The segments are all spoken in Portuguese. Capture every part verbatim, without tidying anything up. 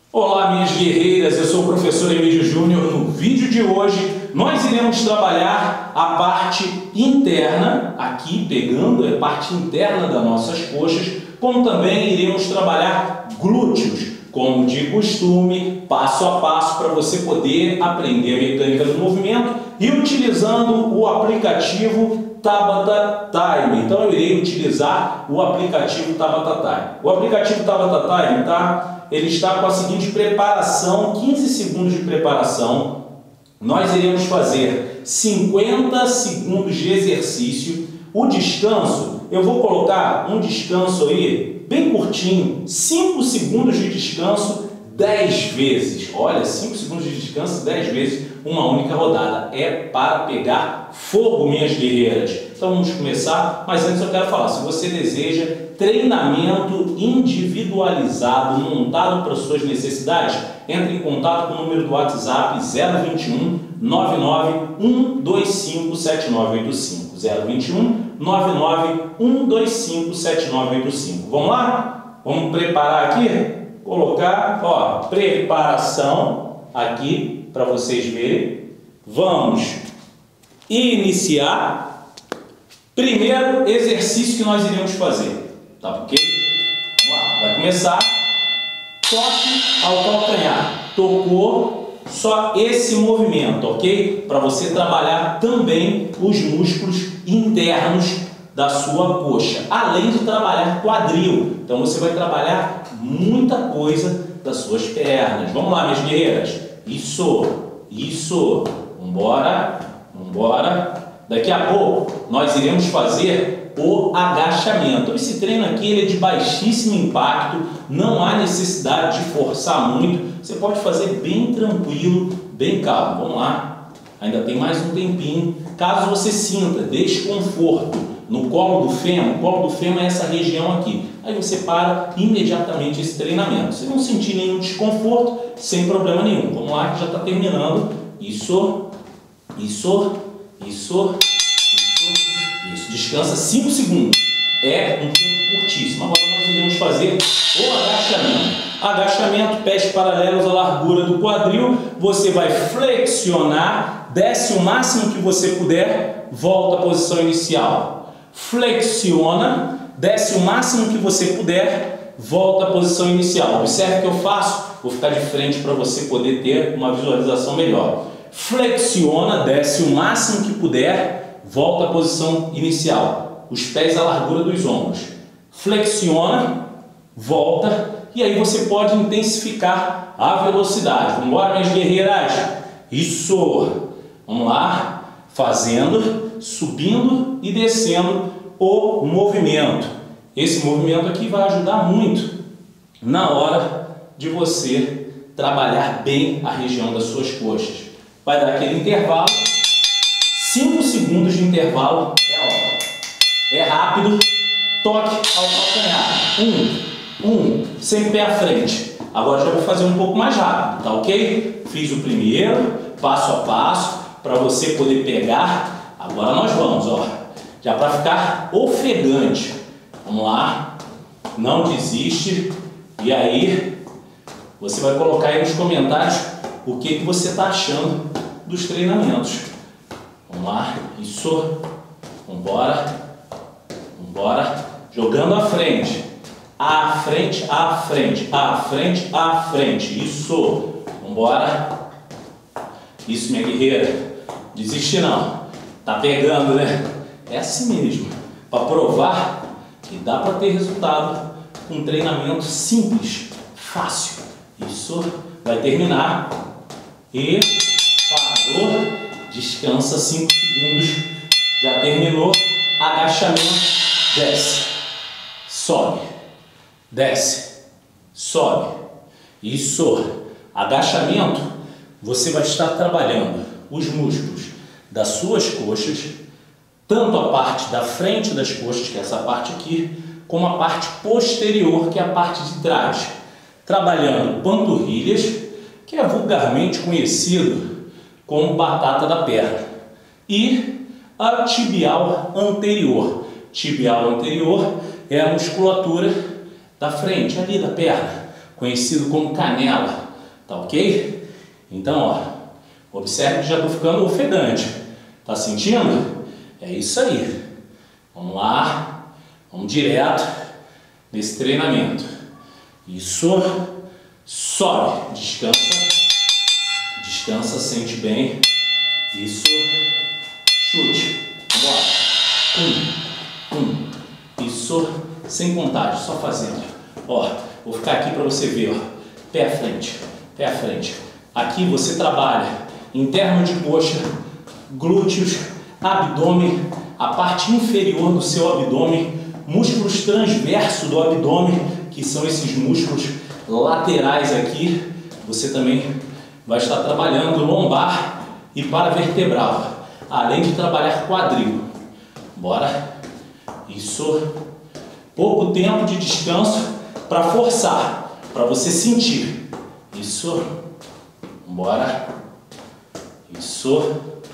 Olá, minhas guerreiras, eu sou o professor Emílio Júnior. No vídeo de hoje nós iremos trabalhar a parte interna, aqui pegando a parte interna das nossas coxas, como também iremos trabalhar glúteos, como de costume, passo a passo, para você poder aprender a mecânica do movimento e utilizando o aplicativo Tabata Time. Então eu irei utilizar o aplicativo Tabata Time. O aplicativo Tabata Time, tá? Ele está com a seguinte preparação, quinze segundos de preparação. Nós iremos fazer cinquenta segundos de exercício. O descanso, eu vou colocar um descanso aí, bem curtinho, cinco segundos de descanso dez vezes. Olha, cinco segundos de descanso dez vezes, uma única rodada. É para pegar fogo, minhas guerreiras. Então vamos começar, mas antes eu quero falar, se você deseja treinamento individualizado, montado para suas necessidades, entre em contato com o número do WhatsApp zero vinte e um, nove nove um dois cinco sete nove oito cinco. zero vinte e um, nove nove um dois cinco sete nove oito cinco. Vamos lá? Vamos preparar aqui? Colocar, ó, preparação aqui para vocês verem. Vamos iniciar. Primeiro exercício que nós iremos fazer, tá ok? Vamos lá, vai começar. Toque ao calcanhar. Tocou, só esse movimento, ok? Para você trabalhar também os músculos internos da sua coxa, além de trabalhar quadril. Então você vai trabalhar muita coisa das suas pernas. Vamos lá, minhas guerreiras. Isso, isso. Vambora, vambora. Daqui a pouco nós iremos fazer o agachamento. Esse treino aqui ele é de baixíssimo impacto, não há necessidade de forçar muito. Você pode fazer bem tranquilo, bem calmo. Vamos lá, ainda tem mais um tempinho. Caso você sinta desconforto no colo do fêmur, o colo do fêmur é essa região aqui. Aí você para imediatamente esse treinamento. Se não sentir nenhum desconforto, sem problema nenhum. Vamos lá que já está terminando. Isso, isso, isso, isso, isso. Descansa cinco segundos. É um tempo curtíssimo. Agora nós iremos fazer o agachamento. Agachamento, pés paralelos à largura do quadril. Você vai flexionar, desce o máximo que você puder, volta à posição inicial. Flexiona, desce o máximo que você puder, volta à posição inicial. Observe o que eu faço. Vou ficar de frente para você poder ter uma visualização melhor. Flexiona, desce o máximo que puder, volta à posição inicial. Os pés à largura dos ombros. Flexiona, volta, e aí você pode intensificar a velocidade. Vamos embora, minhas guerreiras? Isso! Vamos lá, fazendo, subindo e descendo o movimento. Esse movimento aqui vai ajudar muito na hora de você trabalhar bem a região das suas coxas. Vai dar aquele intervalo, cinco segundos de intervalo, é a hora. É rápido, toque ao calcanhar. Um, um, sem pé à frente. Agora já vou fazer um pouco mais rápido, tá ok? Fiz o primeiro, passo a passo, para você poder pegar. Agora nós vamos, ó, já para ficar ofegante. Vamos lá, não desiste. E aí, você vai colocar aí nos comentários o que, que você está achando dos treinamentos. Vamos lá, isso, vambora, vambora, jogando à frente, à frente, à frente, à frente, à frente, isso, vambora, isso, minha guerreira, desiste não, tá pegando, né? É assim mesmo, para provar que dá para ter resultado com um treinamento simples, fácil. Isso, vai terminar e parou, descansa cinco segundos, já terminou, agachamento, desce, sobe, desce, sobe. Isso, agachamento, você vai estar trabalhando os músculos das suas coxas, tanto a parte da frente das coxas, que é essa parte aqui, como a parte posterior, que é a parte de trás. Trabalhando panturrilhas, que é vulgarmente conhecido como batata da perna. E a tibial anterior. Tibial anterior é a musculatura da frente, ali da perna. conhecido como canela, tá ok? Então, ó, observe que já estou ficando ofegante, tá sentindo? É isso aí. Vamos lá, vamos direto nesse treinamento. Isso, sobe, descansa, descansa, sente bem. Isso, chute. Vamos lá. Um, um. Isso, sem contagem, só fazendo. Ó, vou ficar aqui para você ver, ó. Pé à frente, pé à frente. Aqui você trabalha interno de coxa, glúteos, abdômen, a parte inferior do seu abdômen, músculos transversos do abdômen, que são esses músculos laterais aqui. Você também vai estar trabalhando lombar e paravertebral, além de trabalhar quadril. Bora? Isso. Pouco tempo de descanso para forçar, para você sentir. Isso. Bora. Isso.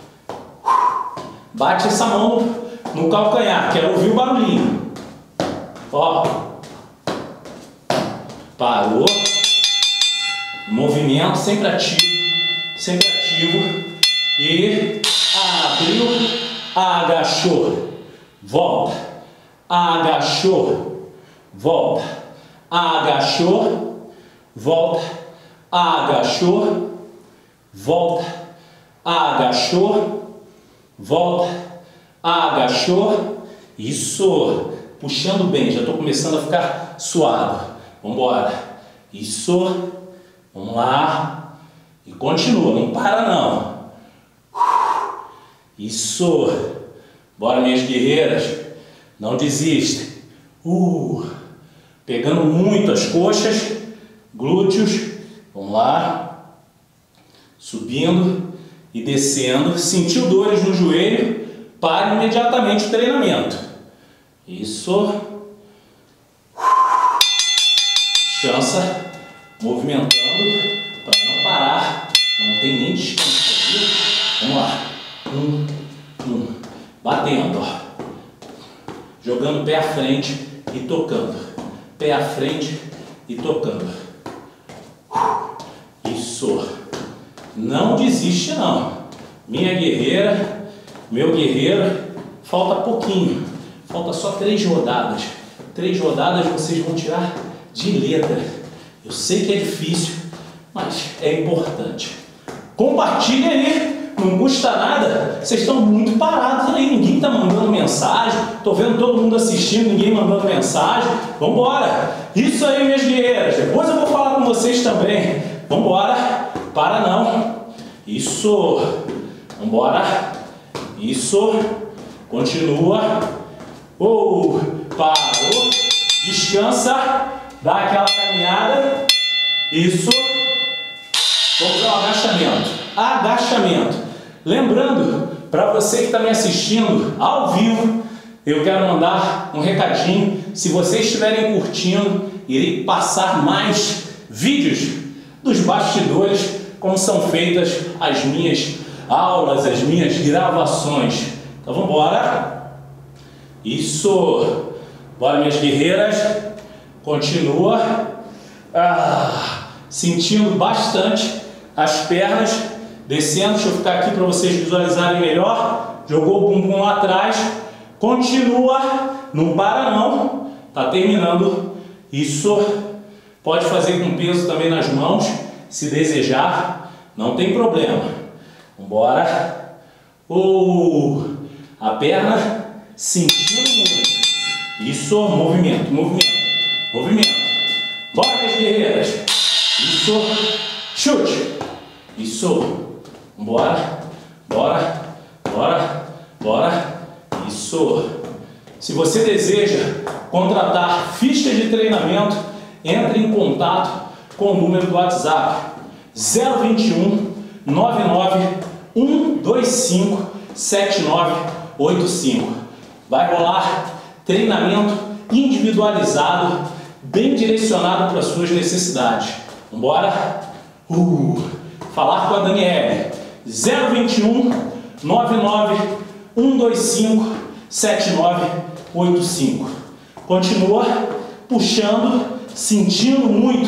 Bate essa mão no calcanhar, quero ouvir o barulhinho. Ó. Parou. Movimento sempre ativo, sempre ativo. E abriu, agachou, volta, agachou, volta, agachou, volta, agachou, volta, agachou, volta, agachou. Isso, puxando bem, já estou começando a ficar suado. Vamos embora. Isso, vamos lá. E continua, não para não. Isso, bora minhas guerreiras, não desistem. Uh, pegando muito as coxas, glúteos, vamos lá, subindo e descendo. Sentiu dores no joelho, pare imediatamente o treinamento. Isso, descansa, movimentando para não parar, não tem nem descanso aqui. Vamos lá. Um, um, batendo, ó. Jogando o pé à frente e tocando, pé à frente e tocando. Isso, não desiste não, minha guerreira, meu guerreiro. Falta pouquinho, falta só três rodadas. Três rodadas vocês vão tirar de letra. Eu sei que é difícil, mas é importante. Compartilhe aí. Não custa nada, vocês estão muito parados aí, ninguém está mandando mensagem, estou vendo todo mundo assistindo, ninguém mandando mensagem. Vamos embora, isso aí minhas guerreiras, depois eu vou falar com vocês também. Vamos embora, para não, isso, vamos embora, isso, continua, oh, parou, descansa, dá aquela caminhada, isso, vamos ao agachamento, agachamento. Lembrando, para você que está me assistindo ao vivo, eu quero mandar um recadinho. Se vocês estiverem curtindo, irei passar mais vídeos dos bastidores, como são feitas as minhas aulas, as minhas gravações. Então vamos embora. Isso. Bora minhas guerreiras. Continua. Ah, sentindo bastante as pernas. Descendo, deixa eu ficar aqui para vocês visualizarem melhor. Jogou o bumbum lá atrás. Continua, não para não. Tá terminando. Isso. Pode fazer com peso também nas mãos, se desejar. Não tem problema. Vambora. Uh, a perna sentindo muito. Isso, movimento, movimento, movimento. Bora, minhas guerreiras. Isso, chute. Isso. Bora, bora, bora, bora. Isso. Se você deseja contratar ficha de treinamento, entre em contato com o número do WhatsApp zero vinte e um, nove nove, um dois cinco, sete nove oito cinco. Vai rolar treinamento individualizado, bem direcionado para as suas necessidades. Vambora? Uh, falar com a Daniele. zero vinte e um, nove nove, um dois cinco, sete nove oito cinco. Continua puxando, sentindo muito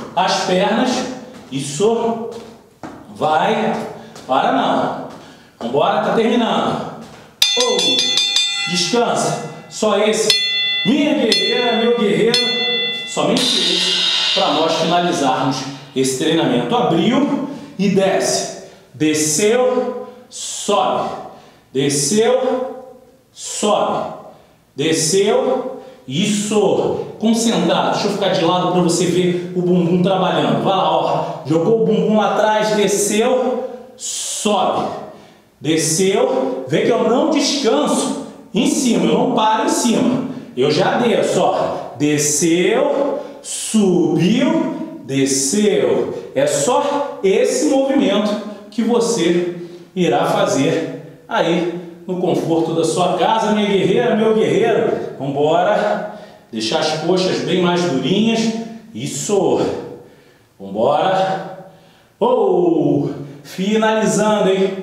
as pernas. Isso. Vai. Para não. Vambora, tá terminando. Oh. Descansa. Só esse. Minha guerreira, meu guerreiro. Somente esse para nós finalizarmos esse treinamento. Abriu e desce. Desceu, sobe. Desceu, sobe. Desceu. Isso. Concentrado. Deixa eu ficar de lado para você ver o bumbum trabalhando. Vai lá, ó. Jogou o bumbum lá atrás, desceu, sobe. Desceu. Vê que eu não descanso em cima, eu não paro em cima. Eu já desço, ó. Desceu, subiu, desceu. É só esse movimento que você irá fazer aí no conforto da sua casa, minha guerreira, meu guerreiro. Vamos embora. Deixar as coxas bem mais durinhas. Isso. Vamos embora. Oh, finalizando, hein?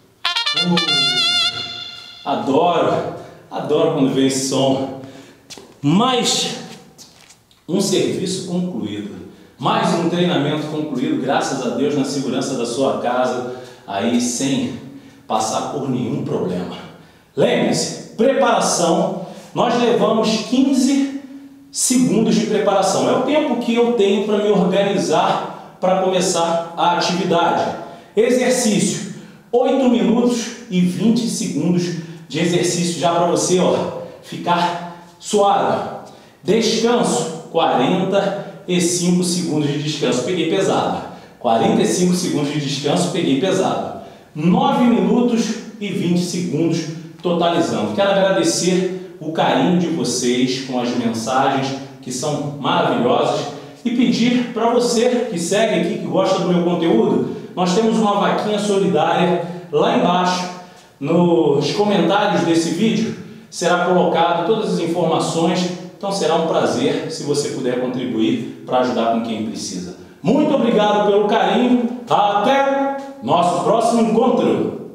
Oh, adoro. Adoro quando vem esse som. Mais um serviço concluído. Mais um treinamento concluído, graças a Deus, na segurança da sua casa, aí sem passar por nenhum problema. Lembre-se, preparação. Nós levamos quinze segundos de preparação. É o tempo que eu tenho para me organizar para começar a atividade. Exercício, oito minutos e vinte segundos de exercício já para você, ó, ficar suave. Descanso, quarenta e cinco segundos de descanso. Peguei pesado. quarenta e cinco segundos de descanso, peguei pesado. nove minutos e vinte segundos totalizando. Quero agradecer o carinho de vocês com as mensagens que são maravilhosas e pedir para você que segue aqui, que gosta do meu conteúdo, nós temos uma vaquinha solidária lá embaixo nos comentários desse vídeo. Será colocado todas as informações, então será um prazer se você puder contribuir para ajudar com quem precisa. Muito obrigado pelo carinho, até nosso próximo encontro!